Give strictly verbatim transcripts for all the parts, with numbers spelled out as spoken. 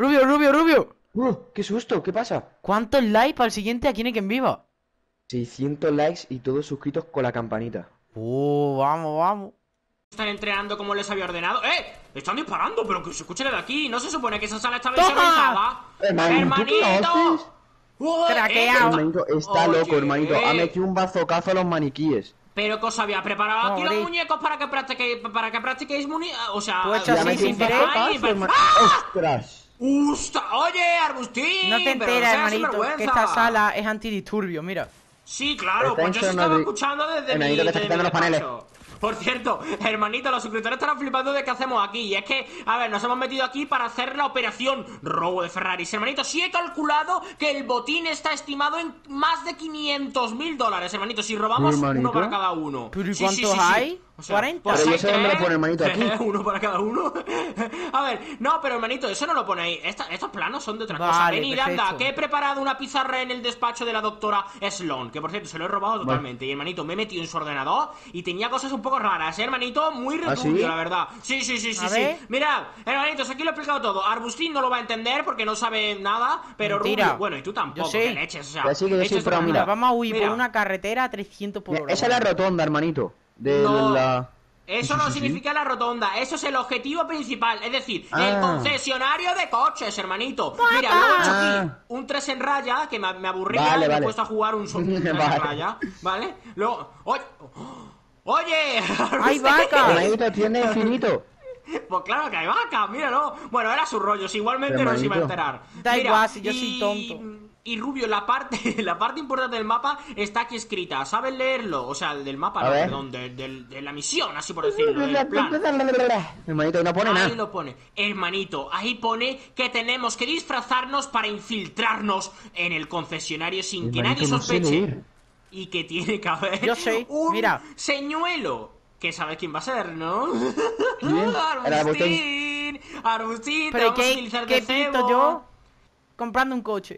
Rubio, Rubio, Rubio. Uh, ¡Qué susto! ¿Qué pasa? ¿Cuántos likes para el siguiente Aquí no hay quien viva? seiscientos likes y todos suscritos con la campanita. Uh, vamos, vamos. Están entrenando como les había ordenado. ¡Eh! Están disparando, pero que se escuche de aquí. ¿No se supone que esa sala está ¡Toma! visualizada? Hermanito, ¿tú qué haces? ¡Uy, Craqueado. Hermanito, está Oye, loco, hermanito. Ha metido un bazocazo a los maniquíes. Pero que os había preparado aquí Joder. los muñecos para que practiquéis, para que practiquéis muni... O sea... Tú hecho Ya así, metió sin un querer. Ay, bazocazo, hermano. ¡Ah! ¡Ostras! ¡Usta! ¡Oye, Arbustín! No te pero enteras, seas hermanito, sinvergüenza. que esta sala es antidisturbio, mira. Sí, claro, Está pues yo se encerrado estaba de- escuchando desde mi, Hermanito, que está desde quitando mi los paneles. despacho. Por cierto, hermanito, los suscriptores estarán flipando de qué hacemos aquí. Y es que, a ver, nos hemos metido aquí para hacer la operación robo de Ferraris. Hermanito, sí he calculado que el botín está estimado en más de quinientos mil dólares, hermanito. Si robamos Hermanito. uno para cada uno. ¿Pero y Sí, sí, cuántos sí, sí. hay? O sea, ¿cuarenta? pues Pero yo hay sé dónde lo tres. pone, hermanito, aquí. Uno para cada uno. A ver, no, pero hermanito, eso no lo pone ahí. Esta- estos planos son de otra cosa. Vale, Venid, anda, perfecto. que he preparado una pizarra en el despacho de la doctora Sloan. Que por cierto, se lo he robado totalmente. Y hermanito, me he metido en su ordenador y tenía cosas un poco raras, ¿eh, hermanito? Muy ¿Ah, returbio, sí? la verdad. Sí, sí, sí, sí, A sí. ver. Mirad, hermanitos, aquí lo he explicado todo. Arbustín no lo va a entender porque no sabe nada. Pero Mentira. Rubio, bueno, y tú tampoco, Yo sí. que leches, o sea. Que sí, que yo sí, leches de pero verdad. mira. Vamos a huir Mira. por una carretera a trescientos por Mira, hora. esa es la rotonda, hermanito. De No. la... Eso Sí, no sí, sí. significa la rotonda, eso es el objetivo principal, es decir, el Ah. concesionario de coches, hermanito. Mira, luego he hecho aquí Ah. un tres en raya, que me, me aburría Vale, y me he vale. puesto a jugar un, solo tres Vale. en raya, ¿vale? Luego, oye, oye, ¡Hay vaca! Hermanito, tiene infinito. pues claro que hay vaca, míralo. Bueno, era su rollo, si igualmente no se iba a Hermanito. enterar. Da Mira, igual, si yo y- soy tonto. Y Rubio, la parte, la parte importante del mapa está aquí escrita. ¿Sabes leerlo? O sea, del mapa, A no, ver. perdón, de, de- de la misión, así por decirlo, del plan. Hermanito, no pone Ahí nada. lo pone, hermanito, ahí pone que tenemos que disfrazarnos para infiltrarnos en el concesionario sin que Hermanito, nadie no sé sospeche. leer. Y que tiene que haber Yo sé, un mira. señuelo. Que sabes quién va a ser, ¿no? ¿Quién? Era Arbustín. Arbustín, te ¿Pero vamos a qué, utilizar qué de cebo. pinto yo? Comprando un coche.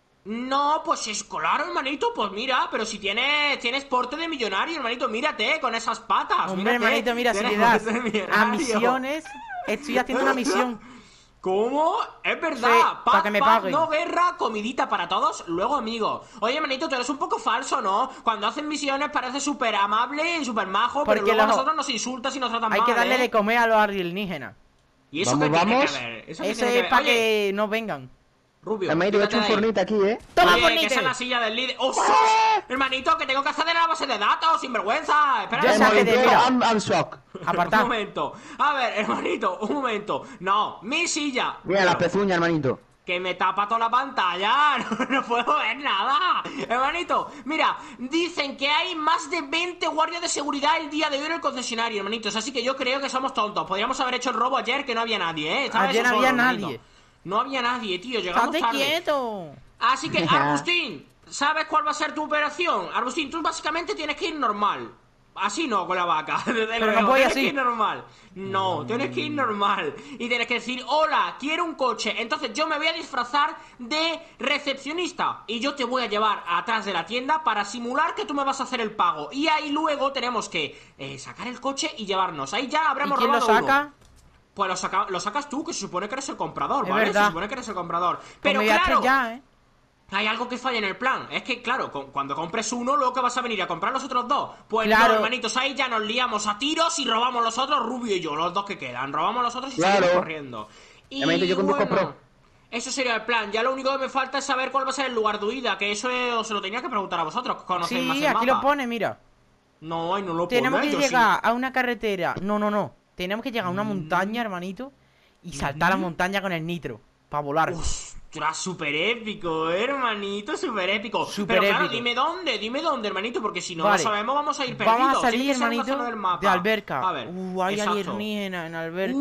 No, pues es claro, hermanito, pues mira, pero si tienes, tienes porte de millonario, hermanito, mírate con esas patas. Hombre, mírate, hermanito, mira, si tienes le das porte de millonario. a misiones, estoy haciendo una misión. ¿Cómo? Es verdad. Sí, Paz, pa' que me paz, paguen. no guerra, comidita para todos, luego amigos. Oye, hermanito, tú eres un poco falso, ¿no? Cuando hacen misiones parece súper amable y súper majo, pero Porque luego a los- nosotros nos insultas y nos tratan Hay mal, que darle ¿eh? de comer a los alienígenas. ¿Y eso Vamos, qué tiene vamos. que ver? ¿Eso qué Eso tiene que es ver? para Oye, que no vengan. Rubio, Hermanito, he hecho quítate un de ahí. fornito aquí, ¿eh? ¡Toma, Oye, fornite! que esa es la silla del líder. ¡Oh, sos! Hermanito, que tengo que acceder a la base de datos, sinvergüenza. Espera Ya un sabe momento. de- mira. I'm, I'm shocked. Apartad. Un momento. A ver, hermanito, un momento. No, mi silla. Mira las Pero, pezuñas, hermanito. que me tapa toda la pantalla. No, no puedo ver nada. Hermanito, mira, dicen que hay más de veinte guardias de seguridad el día de hoy en el concesionario, hermanitos. Así que yo creo que somos tontos. Podríamos haber hecho el robo ayer que no había nadie, ¿eh? Estaba Ayer eso no había solo, hermanito. nadie. No había nadie, tío. Llegamos ¡Estate tarde. quieto! Así que, Arbustín, ¿sabes cuál va a ser tu operación? Arbustín, tú básicamente tienes que ir normal. Así no, con la vaca. Desde Pero luego, no voy tienes así. que ir normal. No, tienes que ir normal. Y tienes que decir, hola, quiero un coche. Entonces yo me voy a disfrazar de recepcionista. Y yo te voy a llevar atrás de la tienda para simular que tú me vas a hacer el pago. Y ahí luego tenemos que eh, sacar el coche y llevarnos. Ahí ya ¿Y habremos quién lo robado saca? uno. Pues lo, saca- lo sacas tú, que se supone que eres el comprador, Es ¿vale? verdad. Se supone que eres el comprador. Pues Pero me voy a claro, estrellar, ¿eh? hay algo que falla en el plan. Es que, claro, con- cuando compres uno, luego que vas a venir a comprar los otros dos. Pues Claro. no, hermanitos, ahí ya nos liamos a tiros y robamos los otros, Rubio y yo, los dos que quedan. Robamos los otros y Claro. salimos corriendo. Y Hermanito, yo conduzco pro. eso sería el plan. Ya lo único que me falta es saber cuál va a ser el lugar de huida. Que eso eh, os lo tenía que preguntar a vosotros, que conocéis más Sí, el aquí mapa. lo pone, mira. No, ahí no lo Tenemos pone, que yo sí. llegar a una carretera. No, no, no. Tenemos que llegar a una Mm. montaña, hermanito. Y saltar la montaña con el nitro. Para volar. Ostras, súper épico, hermanito, súper épico. Súper Pero claro, épico. dime dónde, dime dónde, hermanito, porque si no Vale. lo sabemos vamos a ir perdidos. Vamos a Tiene salir, que ser una hermanito, zona del mapa. de alberca. A ver, Uh, hay exacto. alienígenas en alberca.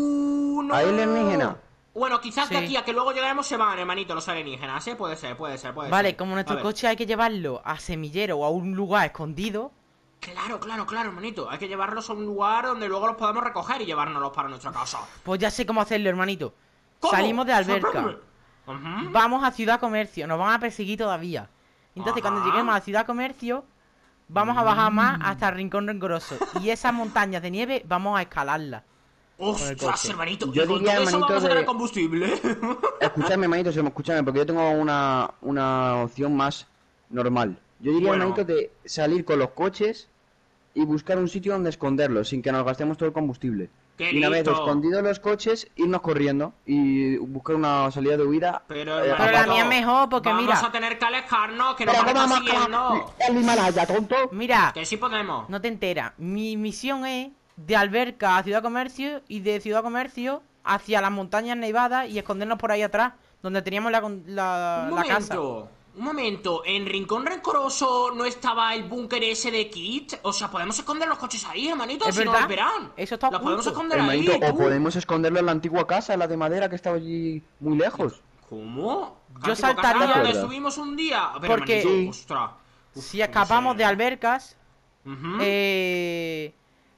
Uh, no. ¿Hay alienígenas? Bueno, quizás de Sí. aquí a que luego llegaremos se van, hermanito, los alienígenas, ¿eh? Puede ser, puede ser, puede Vale, ser. como A nuestro ver. coche hay que llevarlo a semillero o a un lugar escondido. Claro, claro, claro, hermanito. Hay que llevarlos a un lugar donde luego los podamos recoger y llevárnoslos para nuestra casa. Pues ya sé cómo hacerlo, hermanito. ¿Cómo? Salimos de alberca. Sorpréndeme. Ujú. Vamos a Ciudad Comercio. Nos van a perseguir todavía. Entonces, cuando Ajá. lleguemos a Ciudad Comercio, vamos a bajar más hasta el Rincón Rencoroso. Y esas montañas de nieve, vamos a escalarlas. Ostras, hermanito. Yo y con diría, todo eso hermanito, vamos a tener de- combustible. Escúchame, hermanito, escúchame, porque yo tengo una, una opción más normal. Yo diría, Bueno. hermanito, de salir con los coches y buscar un sitio donde esconderlos sin que nos gastemos todo el combustible. ¡Qué Y una vez listo! escondidos los coches, irnos corriendo y buscar una salida de huida. Pero, eh, hermanito, Pero la a- mía es mejor, porque vamos mira. a tener que alejarnos, que nos Pero van a ¿cómo estar vamos a- siguiendo. el Himalaya, tonto? Mira, Que sí podemos. no te enteras. Mi misión es de Alberca a Ciudad Comercio y de Ciudad Comercio hacia las montañas nevadas y escondernos por ahí atrás, donde teníamos la, con- la, Un la casa. momento, un momento. ¿En Rincón Rencoroso no estaba el búnker ese de Kit? O sea, podemos esconder los coches ahí, hermanito, ¿Es si no verdad? nos verán. Eso está Los podemos oculto. esconder ahí, Hermanito, o tú. podemos esconderlo en la antigua casa, la de madera que estaba allí muy lejos. ¿Cómo? Yo Casi saltaría- por casa donde ¿Verdad? subimos un día. Pero, Porque- hermanito, ostras. Uf, Si no escapamos sé. de Albercas, Ujú. eh,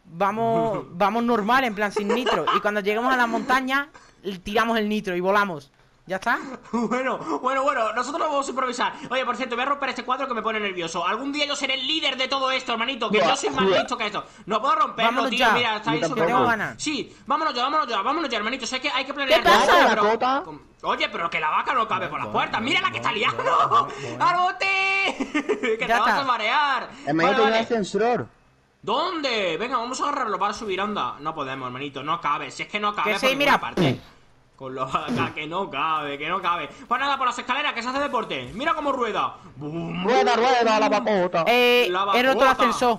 vamos, vamos normal, en plan sin nitro. Y cuando lleguemos a la montaña, tiramos el nitro y volamos. ¿Ya está? Bueno, bueno, bueno, nosotros lo vamos a improvisar. Oye, por cierto, voy a romper este cuadro que me pone nervioso. Algún día yo seré el líder de todo esto, hermanito. Que Buah, yo soy más buah. listo que esto. No puedo romperlo, Vámonos tío. ya. Mira, está ahí Yo súper tampoco. mal. Tengo ganas. Sí, vámonos ya, vámonos ya, vámonos ya, hermanito. Sé que hay que planear. ¿Qué pasa? cosas, ¿La pero- cota? Oye, pero que la vaca no cabe por las puertas. Mira la que está liando. ¡Arbote! Que te Ya vas está. a marear. Hermanito, Vale, hay un vale. ascensor. ¿Dónde? Venga, vamos a agarrarlo para subir, anda. No podemos, hermanito, no cabe. Si es que no cabe Que por sí, ninguna mira. parte. Con lo vaca, que no cabe, que no cabe. Pues nada, por las escaleras, que se hace deporte. Mira cómo rueda. Bum. Rueda, rueda, la vacota. Eh, La he roto el bacota. ascensor.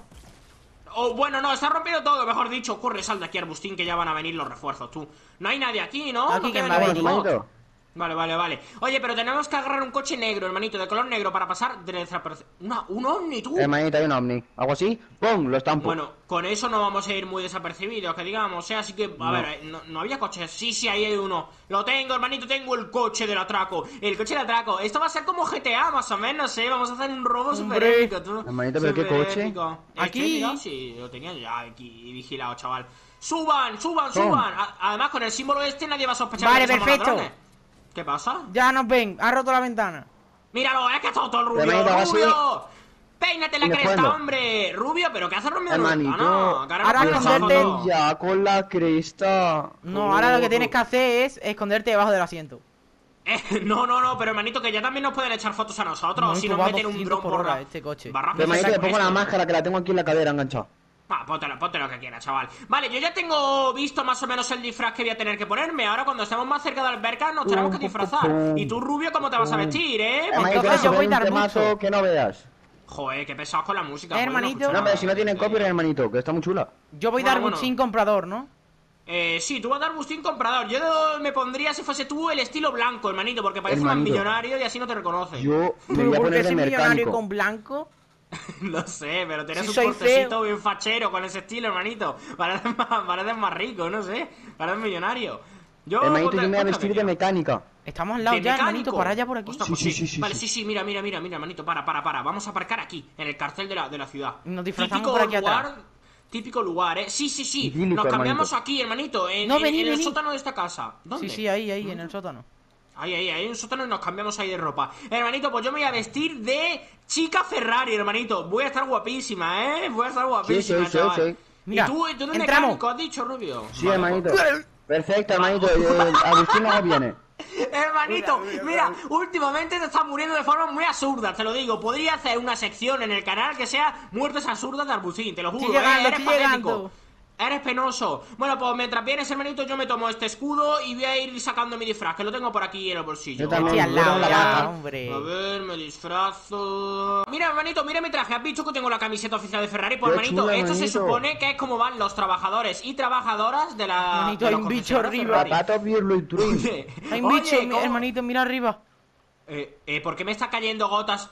Oh, bueno, no, está rompiendo todo, mejor dicho. Corre, sal de aquí, Arbustín, que ya van a venir los refuerzos, tú. No hay nadie aquí, ¿no? Aquí no quién queda va a ningún venir. bot. Hermanito. Vale, vale, vale. Oye, pero tenemos que agarrar un coche negro, hermanito, de color negro para pasar de desapercibido. Una, un ovni, tú. Hermanito, hay un ovni. Algo así, ¡pum! Lo estampo. Bueno, con eso no vamos a ir muy desapercibidos, que digamos, ¿eh? Así que, a No. ver, eh, no, no había coches. Sí, sí, ahí hay uno. Lo tengo, hermanito, tengo el coche del atraco. El coche del atraco. Esto va a ser como G T A, más o menos, ¿eh? Vamos a hacer un robo Hombre. super épico, tú. Hermanito, ¿pero qué Súper coche? épico. Aquí. Es que, mira, sí, lo tenía ya aquí vigilado, chaval. ¡Suban, suban, Toma. suban! A- además, con el símbolo este nadie va a sospechar Vale, de que somos perfecto. ladrones. ¿Qué pasa? Ya nos ven, ha roto la ventana. Míralo, es que está todo el rubio. Hermanito, ahora sí. ¡Rubio! ¡Peínate la ¿Y cresta, cuándo? hombre! Rubio, ¿pero qué hace Romeo? Hermanito, No, que ahora ahora me pongo esconderte- esa foto. ya con la cresta. No, ahora lo que tienes que hacer es esconderte debajo del asiento. Eh, no, no, no, pero hermanito, que ya también nos pueden echar fotos a nosotros. Hermanito, si nos va a meten un doscientos dron por por hora la... este coche. Va rápido, Hermanito, le pongo esto. la máscara que la tengo aquí en la cadera enganchada. Ah, ponte, lo- ponte lo que quieras, chaval. Vale, yo ya tengo visto más o menos el disfraz que voy a tener que ponerme. Ahora, cuando estemos más cerca de Alberca, nos tenemos que disfrazar. Y tú, Rubio, ¿cómo te vas a vestir, eh? Hermanito, entonces se yo ve voy un de arbusto. temazo que no veas. Joder, qué pesado con la música. Eh, bueno, hermanito. escucha. No, pero si no tienen copyright, hermanito, que está muy chula. Yo voy de Bueno, Arbuchín bueno. comprador, ¿no? Eh, sí, tú vas a dar Bustín comprador. Yo me pondría, si fuese tú, el estilo blanco, hermanito, porque parece un Hermanito. millonario y así no te reconoce. Yo me Pero voy a porque poner de soy millonario mecánico. con blanco. Lo sé, pero tienes Si un soy portecito feo. bien fachero con ese estilo, hermanito. Pareces más, pareces más rico, no sé. Pareces millonario. Yo, Hermanito, ponte- yo me voy a ponte lo vestir que de quieras. mecánica. Estamos al lado ¿De ya, mecánico? hermanito, para allá por aquí. Ostras, Sí, pues sí, sí, sí, Vale, sí. sí, sí, mira, mira, mira, mira, hermanito, para, para, para. Vamos a aparcar aquí, en el cartel de la, de la ciudad. Nos disfrazamos Típico por aquí lugar, atrás. Típico lugar, ¿eh? Sí, sí, sí. Idílico, Nos cambiamos hermanito. aquí, hermanito, en, No, en- vení, en el vení. sótano de esta casa. ¿Dónde? Sí, sí, ahí, ahí, en el sótano. Ahí, ahí, ahí, en un sótano y nos cambiamos ahí de ropa. Hermanito, pues yo me voy a vestir de chica Ferrari, hermanito. Voy a estar guapísima, ¿eh? Voy a estar guapísima, Sí, sí, sí, chaval. sí. Mira, ¿Y tú, tú de entramos. mecánico has dicho, Rubio? Sí, Vale, hermanito. pues- Perfecto, hermanito. eh, Agustín no viene. Hermanito, mira, últimamente te estás muriendo de forma muy absurda, te lo digo. Podría hacer una sección en el canal que sea muertes absurdas de Arbusín, te lo juro, Estoy llegando, ¿eh? Eres estoy patético. llegando. Eres penoso. Bueno, pues mientras vienes, hermanito, yo me tomo este escudo y voy a ir sacando mi disfraz, que lo tengo por aquí en el bolsillo. Yo también. Estoy al lado la ya, vaca. hombre. A ver, me disfrazo. Mira, hermanito, mira mi traje. ¿Has visto que tengo la camiseta oficial de Ferrari? Pues, Qué hermanito, chula, esto se hermanito. supone que es como van los trabajadores y trabajadoras de la. Hermanito, de hay los un bicho concesionarios arriba. Ferrari. Papato Birlo y Twin. Oye, Hay un bicho, oye, mi- ¿cómo? hermanito, mira arriba. Eh, eh, ¿por qué me está cayendo gotas?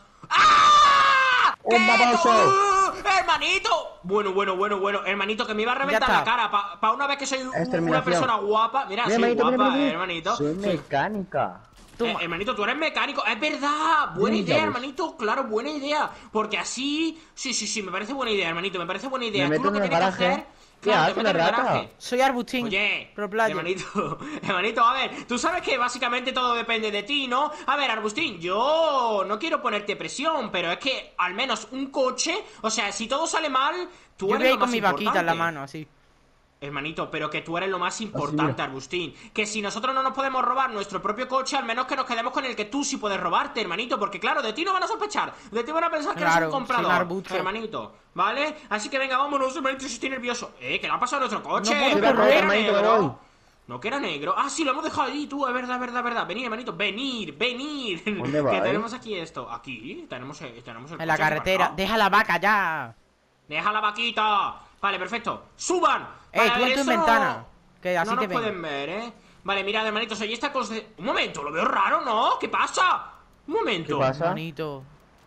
¡Ah! ¡Un ¿Qué? baboso! ¡Uh! ¡Hermanito! Bueno, bueno, bueno, bueno, hermanito, que me iba a reventar Ya la está. cara. Para pa una vez que soy un- una Exterminación. persona guapa. Mira, soy hermanito, guapa, mira, mira, eh, mira. hermanito. Soy Sí. mecánica. Eh, hermanito, tú eres mecánico, es verdad, buena Ninja, idea, pues. hermanito, claro, buena idea, porque así, sí, sí, sí, me parece buena idea, hermanito, me parece buena idea. Me Tú meto lo que en el tienes que garaje. hacer, ¿Qué claro, te hace metes la en el rata? garaje. Soy Arbustín. Oye, Pro player. hermanito, hermanito, a ver, tú sabes que básicamente todo depende de ti, ¿no? A ver, Arbustín, yo no quiero ponerte presión, pero es que al menos un coche, o sea, si todo sale mal, tú Yo eres voy a ir lo con más mi vaquita en la importante. mano, así. Hermanito, pero que tú eres lo más importante, Arbustín. Que si nosotros no nos podemos robar nuestro propio coche, al menos que nos quedemos con el que tú sí puedes robarte, hermanito. Porque claro, de ti no van a sospechar. De ti van a pensar que Claro, eres un comprador, sin arbusto. hermanito. ¿Vale? Así que venga, vámonos, hermanito, si estoy nervioso. Eh, ¿qué le ha pasado a nuestro coche? No puedo Que correr, era hermanito, me negro. voy. No, que era negro. Ah, sí, lo hemos dejado allí, tú. Es verdad, es verdad, es verdad. Venid, hermanito, venir, venir. ¿Dónde Que vais? tenemos aquí esto. Aquí tenemos, eh, tenemos el En la coche carretera. aparcado. Deja la vaca ya. Deja la vaquita. Vale, perfecto. ¡Suban! Eh, Vale, tú en tu eso ventana. Que así no te nos ven. pueden ver, ¿eh? Vale, mirad, hermanitos, oye, esta cosa... Un momento, lo veo raro, ¿no? ¿Qué pasa? Un momento. ¿Qué pasa? Bonito.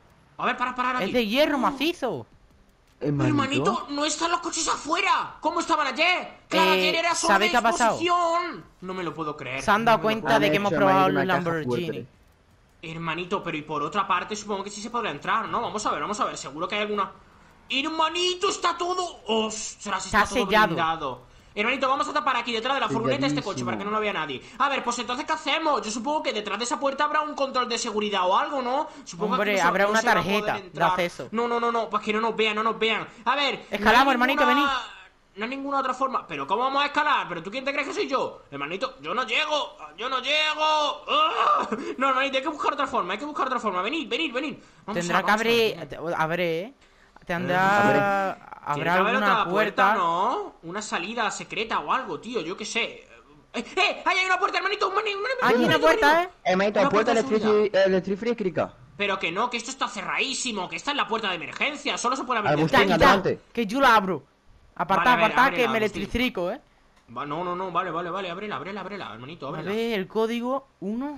A ver, para, para aquí. Es de hierro macizo. Hermanito. Hermanito, no están los coches afuera. ¿Cómo estaban ayer? Claro, Eh, ayer era solo ¿sabéis qué ha pasado? exposición. No me lo puedo creer. Se han dado no me lo cuenta de que hemos Han hecho, probado hermanito, los una caja Lamborghini. fuerte. Hermanito, pero y por otra parte supongo que sí se podrá entrar, ¿no? Vamos a ver, vamos a ver, seguro que hay alguna... Hermanito, está todo... ¡Ostras! Está, Está todo sellado. blindado. Hermanito, vamos a tapar aquí detrás de la furgoneta este coche Selladísimo. para que no lo vea nadie. A ver, pues entonces, ¿qué hacemos? Yo supongo que detrás de esa puerta habrá un control de seguridad o algo, ¿no? Supongo Hombre, que no se- habrá no una se va a tarjeta poder de entrar. acceso. No, no, no, no, pues que no nos vean, no nos vean. A ver... Escalamos, no hay hermanito, ninguna- venid. No hay ninguna otra forma. ¿Pero cómo vamos a escalar? ¿Pero tú quién te crees que soy yo? Hermanito, yo no llego. Yo no llego. ¡Ugh! No, hermanito, hay que buscar otra forma. Hay que buscar otra forma. Venid, venid, venid. Vamos Tendrá a- que vamos a ver. abrir. Habré. Tendrá. Tiene Habrá que haber alguna otra puerta. ¿no? Una salida secreta o algo, tío. Yo qué sé. ¡Eh! ¡Eh! ¡Ahí hay una puerta, hermanito! Un mani- un mani- Hay un una manito, puerta, hermanito. ¿eh? Hermanito, Una puerta puerta de seguridad. electrificada. Pero que no, que esto está cerradísimo. Que esta es la puerta de emergencia. Solo se puede abrir Arbustín, desde Quita, aquí. quita, adelante. que yo la abro. Apartá, Vale, a ver, apartá, ábrela, que me Agustín. electrifico, eh. Va, no, no, no. Vale, vale, vale. Ábrela, ábrela, ábrela, hermanito. A Ábrela. ver, el código. Uno,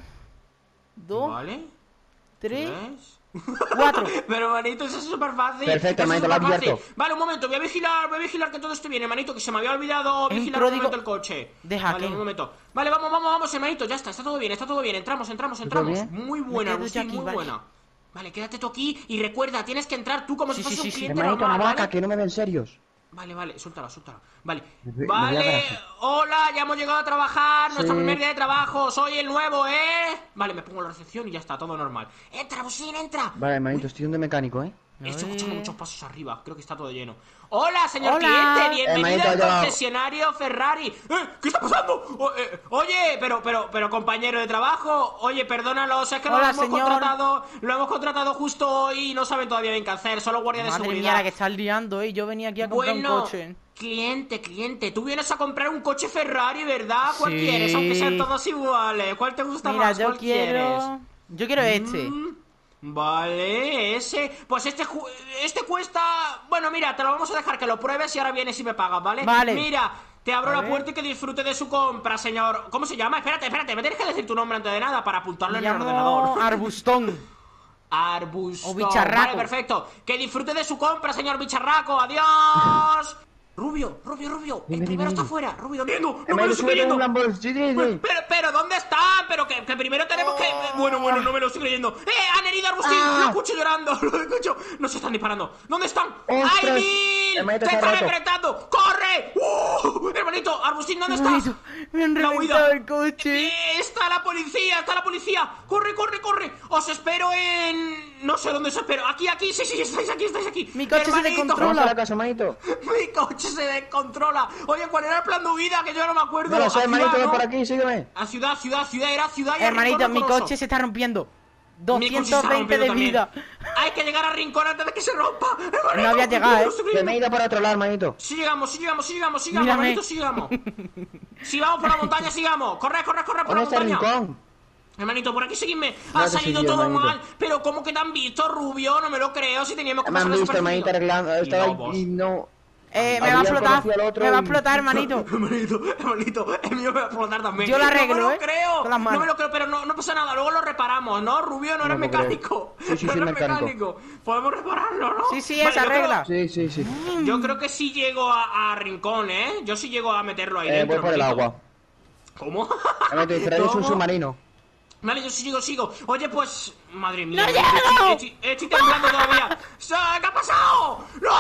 dos, Vale. tres, Tres. cuatro. Pero, hermanito, eso es súper fácil. Perfecto, Eso es hermanito, lo ha superfácil. abierto. Vale, un momento, voy a vigilar, voy a vigilar que todo esté bien, hermanito, que se me había olvidado Es un vigilar un código momento el coche. de Vale, hacking. un momento. Vale, vamos, vamos, vamos, hermanito, ya está, está todo bien, está todo bien. Entramos, entramos, entramos. bien? Muy Me buena, quedo yo Agustín, aquí, muy vale. buena. Vale, quédate tú aquí y recuerda, tienes que entrar tú como Sí, si fueras sí, un sí, sí. cliente Hermanito, normal, una vaca, ¿vale? que no me ven serios. Vale, vale, suéltala, suéltala. Vale, Me voy- me voy a vale, garaje. hola, ya hemos llegado a trabajar, nuestro Sí. primer día de trabajo, soy el nuevo, ¿eh? Vale, me pongo en la recepción y ya está, todo normal. Entra, Agustín, entra. Vale, hermanito, estoy de mecánico, ¿eh? A Estoy escuchando ver. muchos pasos arriba, creo que está todo lleno. Hola, señor Hola. cliente, bienvenido Hermanito, al ya va. concesionario Ferrari. ¿Eh? ¿Qué está pasando? O- eh, oye, pero, pero, pero, compañero de trabajo, oye, perdónalo, es que lo Hola, hemos señor. contratado, lo hemos contratado justo hoy y no saben todavía bien qué hacer, solo guardia de Madre seguridad. mía, la que estás liando, eh. Yo venía aquí a comprar Bueno, un coche. cliente, cliente, tú vienes a comprar un coche Ferrari, ¿verdad? ¿Cuál Sí. quieres? Aunque sean todos iguales. ¿Cuál te gusta Mira, más? yo ¿Cuál quiero. quieres? Yo quiero este. Mm, Vale, ese. Pues este ju- este cuesta. Bueno, mira, te lo vamos a dejar que lo pruebes y ahora vienes y me pagas, ¿vale? Vale. Mira, te abro A la ver. puerta y que disfrute de su compra, señor. ¿Cómo se llama? Espérate, espérate, me tienes que decir tu nombre antes de nada para apuntarlo Me en el llamo ordenador. Arbustón. Arbustón. O bicharraco. Vale, perfecto. Que disfrute de su compra, señor bicharraco. Adiós. Rubio, Rubio, Rubio. El Dime, primero dime, está dime. fuera. Rubio, viendo. No me lo Hermanito, estoy súbete creyendo. un Lamborghini. Pero, pero, pero, ¿dónde están? Pero que, que primero tenemos que... Bueno, bueno, no me lo estoy creyendo. ¡Eh! ¡Han herido a Arbustín! Ah. ¡Lo escucho llorando! ¡Lo escucho! ¡No se están disparando! ¿Dónde están? ¡Ostras! ¡Aimin! Hermanito, ¡Te está están roto. enfrentando! ¡Corre! ¡Uh! Hermanito, Arbustín, ¿dónde estás? Hermanito, me han La reventado huida. el coche. Eh, ¡Está la policía! ¡Está la policía! ¡Corre, corre, corre! Os espero en... No sé dónde os espero. Aquí, aquí. Sí, sí, estáis aquí, estáis aquí. Mi coche se Hermanito. descontrola. Vamos a la casa, hermanito. Mi coche se descontrola. Oye, ¿cuál era el plan de huida? Que yo no me acuerdo. No lo sé, A hermanito, ciudad, ven ¿no? por aquí, sígueme. A ciudad, ciudad, ciudad, era ciudad y a Hermanito, Rincón mi Horroroso. coche se está rompiendo. Mi coche se está doscientos veinte de rompiendo vida. también. Hay que llegar a Rincón antes de que se rompa. Hermanito, No había llegado, me lo ¿eh? estoy Que creyendo. me he ido por otro lado, hermanito. Sí llegamos, sí llegamos, sí llegamos, sigamos, Mírame. hermanito, sigamos. Si vamos por la montaña, sigamos. Corre, corre, corre por ¿Dónde la está el montaña. rincón? Hermanito, por aquí seguidme. No Ha te salido seguí, todo hermanito. mal. Pero ¿cómo que te han visto, Rubio? No me lo creo. Si teníamos que Me han pasar visto, hermanito, desapercibido. arreglando. Estaba Lobos. ahí y no. Eh, me Había va a explotar. conocido al otro Me va a y- explotar, hermanito. Hermanito, hermanito, el mío me va a explotar también. Yo lo No me arreglo, lo ¿eh? creo. Con las manos. No me lo creo, pero no, no pasa nada. Luego lo reparamos, ¿no? Rubio, no eres No lo creo. mecánico. Sí, sí, no soy eres mecánico. Podemos repararlo, ¿no? Sí, sí, Vale, esa yo creo- regla. Sí, sí, sí. Yo creo que sí llego a, a Rincón, ¿eh? Yo sí llego a meterlo ahí Eh, dentro. voy por el hermanito. agua. ¿Cómo? Hermanito, Ferrari es un ¿Cómo? submarino. Vale, yo sigo, sigo. Oye, pues... Madre mía. ¡No estoy- llego! Estoy, estoy temblando todavía. Sa- ¿Qué ha pasado?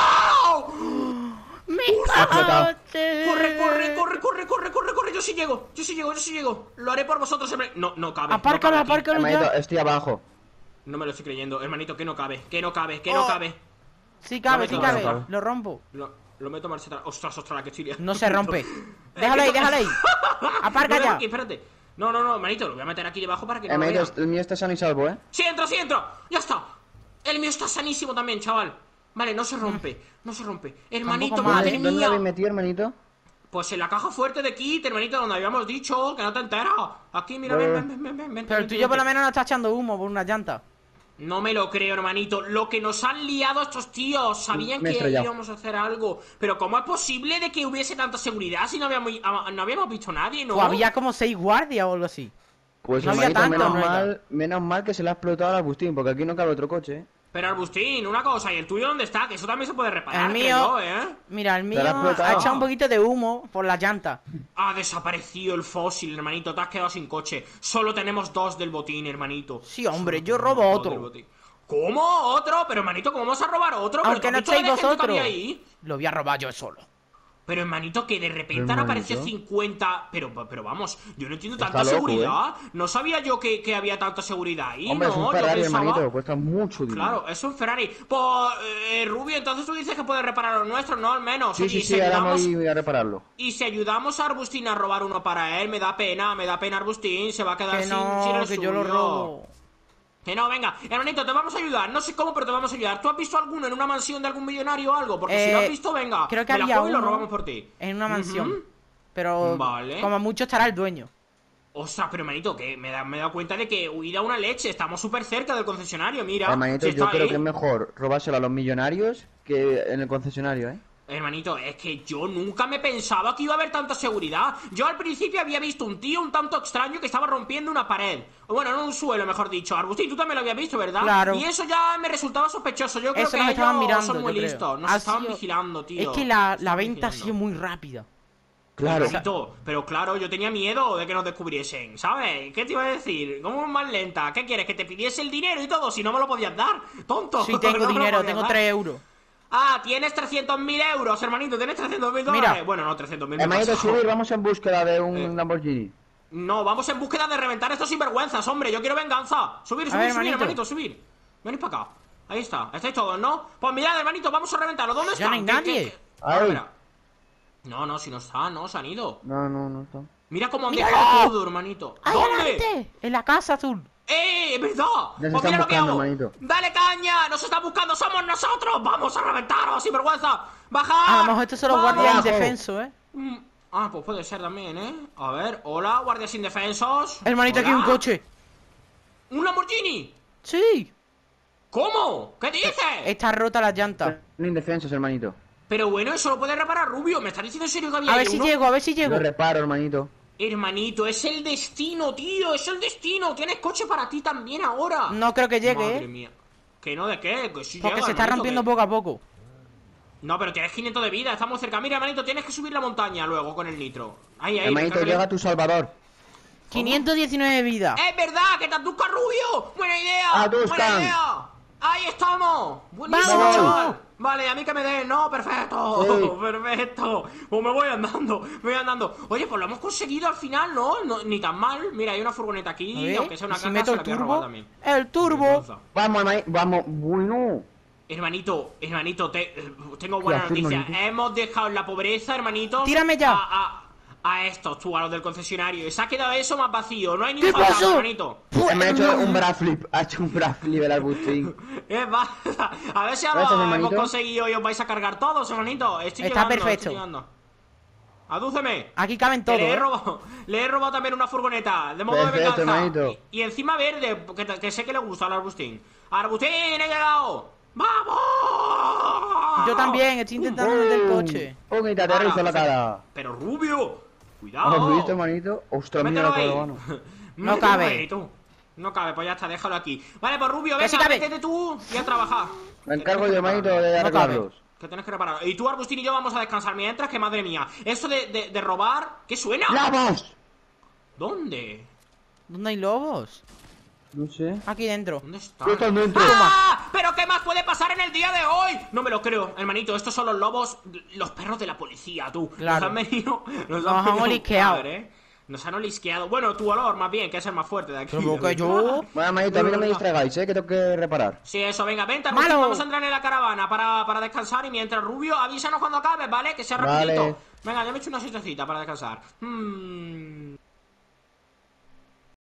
¡No! ¡Mi explotado. coche! Corre, corre, corre, corre, corre, corre, corre. Yo sí llego, yo sí llego, yo sí llego. Lo haré por vosotros. herma- No, no cabe. Apárcalo, no cabe aquí. apárcalo Hermanito, ya. estoy abajo. No me lo estoy creyendo, hermanito, que no cabe, que no cabe, que no Oh. cabe. Sí cabe, sí No, cabe. no cabe. Lo rompo. Lo- Lo meto marcha atrás. Ostras, ostras, la que chile. No se rompe. Déjalo ahí, déjalo ahí. Aparca ya. Aquí, espérate. No, no, no, manito, lo voy a meter aquí debajo para que no Eh, lo manito, vean. el mío está sano y salvo, ¿eh? ¡Sí, entro, sí, entro! ¡Ya está! El mío está sanísimo también, chaval. Vale, no se rompe, no se rompe. Hermanito, Tampoco madre mal, ¿eh? ¿Dónde lo habéis mía. metido, hermanito? Pues en la caja fuerte de kit, hermanito, donde habíamos dicho, que no te enteras. Aquí, mira, ven, ven, ven, ven, ven, ven. Pero el tuyo por lo menos no está echando humo por una llanta. No me lo creo, hermanito. Lo que nos han liado estos tíos. Sabían Me he que estrellado. íbamos a hacer algo. Pero ¿cómo es posible de que hubiese tanta seguridad si no habíamos, no habíamos visto a nadie, no? O había como seis guardias o algo así. Pues No había hermanito, tanto, menos ¿no? mal, menos mal que se le ha explotado al Agustín, porque aquí no cabe otro coche, ¿eh? Pero Arbustín, una cosa, ¿y el tuyo dónde está? Que eso también se puede reparar, El mío, creo yo, ¿eh? mira, el mío Te lo ha explotado. ha echado un poquito de humo por la llanta. Ha desaparecido el fósil, hermanito. Te has quedado sin coche. Solo tenemos dos del botín, hermanito. Sí, hombre, Solo yo tenemos robo dos otro. del botín. ¿Cómo? ¿Otro? Pero, hermanito, ¿cómo vamos a robar otro? ¿Pero Aunque tú no has visto la echéis de gente que vosotros. había ahí? Lo voy a robar yo solo. Pero, hermanito, que de repente Pero, han aparecido hermanito. cincuenta... Pero, pero vamos, yo no entiendo Está tanta loco, seguridad. No sabía yo que, que había tanta seguridad ahí, Hombre, ¿no? es un Yo Ferrari, pensaba- hermanito, cuesta mucho dinero. Claro, es un Ferrari. Pues, eh, Rubio, entonces tú dices que puedes reparar los nuestros, ¿no? Al menos. Sí, Oye, sí, y sí, si ahora me ayudamos- voy a repararlo. Y si ayudamos a Arbustín a robar uno para él, me da pena, me da pena Arbustín, se va a quedar Que sin, no, sin el que yo lo suyo. robo. Que no, venga, hermanito, te vamos a ayudar. No sé cómo, pero te vamos a ayudar. ¿Tú has visto alguno en una mansión de algún millonario o algo? Porque si Eh, lo has visto, venga, creo que me la había juego y lo uno robamos por ti. en una mansión. Ujú. Pero Vale. como mucho estará el dueño. Ostras, pero hermanito, que me, da, me he dado cuenta de que huida una leche. Estamos súper cerca del concesionario, mira. Hermanito, si yo está creo ahí. que es mejor robárselo a los millonarios que en el concesionario, ¿eh? Hermanito, es que yo nunca me pensaba que iba a haber tanta seguridad. Yo al principio había visto un tío un tanto extraño que estaba rompiendo una pared. O bueno, en un suelo, mejor dicho. Arbustín, tú también lo habías visto, ¿verdad? Claro. Y eso ya me resultaba sospechoso. Yo creo Eso que nos estaban ellos mirando, son muy yo creo. listos. Nos Ha estaban sido- vigilando, tío. Es que la, Nos la estaban venta ha vigilando. sido muy rápida. Claro. Hermanito, pero claro, yo tenía miedo de que nos descubriesen, ¿sabes? ¿Qué te iba a decir? ¿Cómo es más lenta? ¿Qué quieres? ¿Que te pidiese el dinero y todo? Si no me lo podías dar, tonto. Sí, tengo No me lo dinero, podías tengo dar. tres euros. Ah, tienes trescientos mil euros, hermanito. Tienes trescientos mil Mira. dólares. Bueno, no, trescientos mil. Hermanito, subir, vamos en búsqueda de un Eh. Lamborghini. No, vamos en búsqueda de reventar estos sinvergüenzas, hombre. Yo quiero venganza. Subir, subir, ver, subir, hermanito. hermanito, subir. Venid para acá. Ahí está. Estáis todos, ¿no? Pues mirad, hermanito, vamos a reventarlo. ¿Dónde Ya están? no hay ¿Qué- nadie. qué- qué? Ahí. Ahora, mira. No, no, si no están, no, se han ido. No, no, no está. Mira cómo han ¡Míralo! dejado todo, hermanito. ¡Ay, ¿Dónde? adelante! En la casa azul. ¡Eh! ¡Verdad! Ya se Pues están mira lo que buscando, hago. hermanito. ¡Dale caña! ¡Nos están buscando! ¡Somos nosotros! ¡Vamos a reventaros, sinvergüenza! ¡Bajar! A lo mejor estos son los ¡Vamos! guardias Abajo. indefensos, ¿eh? Mm, Ah, pues puede ser también, ¿eh? A ver, hola, guardias indefensos. Hermanito, aquí hay un Hola. coche. ¡Un Lamborghini! Sí. ¿Cómo? ¿Qué dices? Está rota la llanta. Son indefensos, hermanito. Pero bueno, eso lo puede reparar Rubio. ¿Me estás diciendo en serio que había A ahí ver si uno? llego, a ver si llego. Lo reparo, hermanito. Hermanito, es el destino, tío. Es el destino. Tienes coche para ti también ahora. No creo que llegue, Madre ¿eh? mía. ¿Que no de qué? Que sí Porque llega, se está hermanito, rompiendo que- poco a poco. No, pero tienes quinientos de vida. Estamos cerca. Mira, hermanito, tienes que subir la montaña luego con el nitro. Ahí, ahí. Hermanito, recárgale. llega tu salvador. quinientos diecinueve vidas. ¡Es verdad! ¡Que te atusca Rubio! ¡Buena idea! Atuscan. ¡Buena idea! ¡Ahí estamos! ¡Buenísimo, ¡Vamos! chaval! Vale, a mí que me den, no, perfecto, Sí. perfecto. Pues me voy andando, me voy andando. Oye, pues lo hemos conseguido al final, ¿no? No, ni tan mal. Mira, hay una furgoneta A aquí, ver, aunque sea una ¿y si caca, meto se el la voy a robar turbo? también. El turbo. Vergüenza. Vamos, hermanito, vamos. Bueno. Hermanito, hermanito, te- eh, tengo buena Gracias, noticia. hermanito. Hemos dejado en la pobreza, hermanito. Tírame ya. A, a, a estos, tú, a los del concesionario. Y se ha quedado eso más vacío. No hay ni ¿Qué un fantasma, pasó? hermanito. Me ha hecho un braflip. Ha hecho un braflip el Agustín. ¿Qué pasa? A ver si Gracias, hemos hermanito. conseguido y os vais a cargar todos, hermanito. Estoy Está llegando, perfecto. estoy llegando. Adúceme. Aquí caben Que todos, le, he ¿eh? robado, le he robado también una furgoneta de modo Perfecto, de venganza. hermanito. Y, y encima verde, que, que sé que le gusta al Arbustín. ¡Arbustín, he llegado! ¡Vamos! Yo también, estoy intentando meter el coche. Pum, y te aterrizo Ahora, la cara. Pero Rubio, ¿Has cuidado. visto, hermanito? Ostras, mira Mételo la ahí. caravana. No Mételo cabe. ahí, tú. No cabe, pues ya está, déjalo aquí. Vale, pues Rubio, Que venga, sí cabe. métete tú y a trabajar. Me Que encargo tienes yo, que hermanito, repararlo. de No arreglarlos. Que tienes que reparar. Y tú, Arbustín y yo vamos a descansar mientras, que madre mía. Eso de, de, de robar, ¿qué suena? ¡Lobos! ¿Dónde? ¿Dónde hay lobos? No sé. Aquí dentro. ¿Dónde está? ¿Qué están dentro? ¡Ah! ¿Pero qué más puede pasar en el día de hoy? No me lo creo, hermanito. Estos son los lobos, los perros de la policía, tú. Claro. Nos han venido. Nos, Nos han venido a olisqueado. buscar, ¿eh? Nos han olisqueado. Bueno, tu olor, más bien, que es el más fuerte de aquí. Pero que yo... Bueno, manito, a mí no me distraigáis, eh, que tengo que reparar. Sí, eso, venga, vente, ¡Malo! Rubio, vamos a entrar en la caravana para, para descansar. Y mientras, Rubio, avísanos cuando acabes, ¿vale? Que sea rapidito. Vale. Venga, ya me he hecho una siestecita para descansar. Hmm...